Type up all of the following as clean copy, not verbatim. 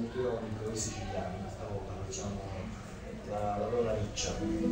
molto di colori siciliani, stavolta facciamo la donna riccia.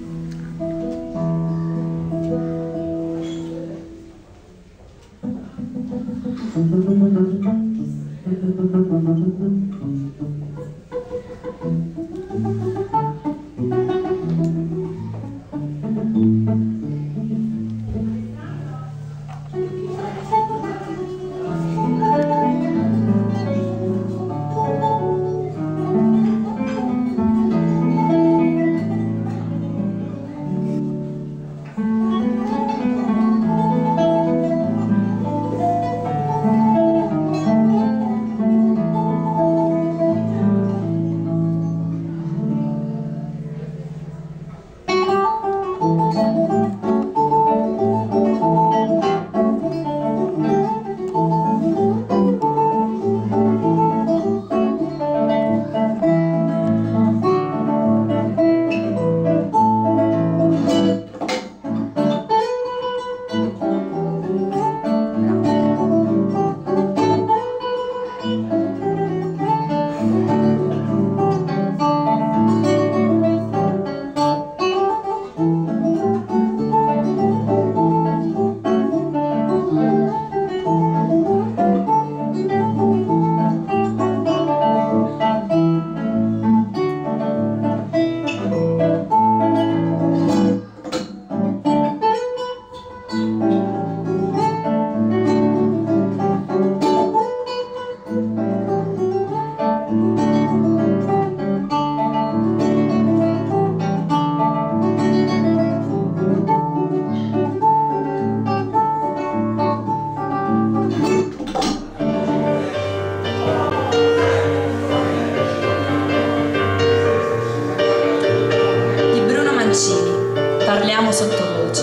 Parliamo sottovoce.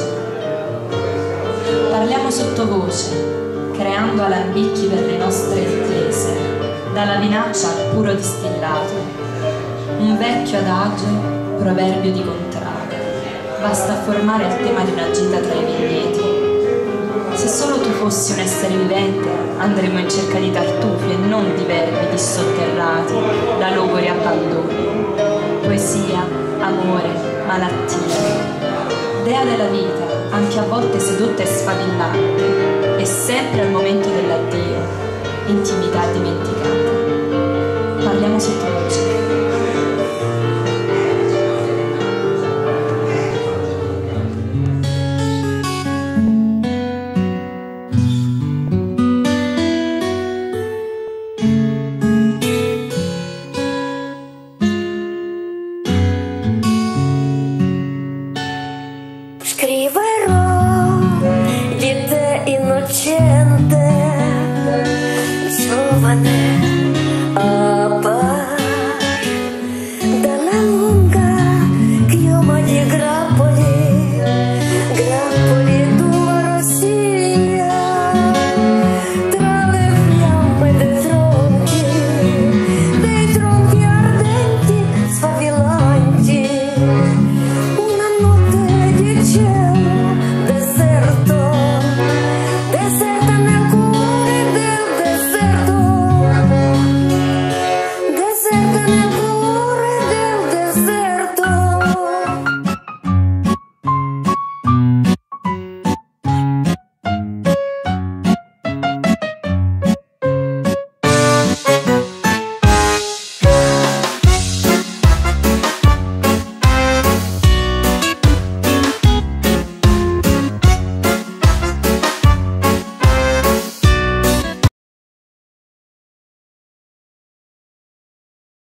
Parliamo sottovoce, creando alambicchi per le nostre intese, dalla vinaccia al puro distillato. Un vecchio adagio, proverbio di contrada, basta a formare il tema di una gita tra i vigneti. Se solo tu fossi un essere vivente, andremmo in cerca di tartufi e non di verbi dissotterrati da logori abbandoni. Poesia, amore, malattia. Dea della vita, anche a volte sedotta e sfavillante, e sempre al momento dell'addio, intimità dimenticata. Parliamo sottovoce.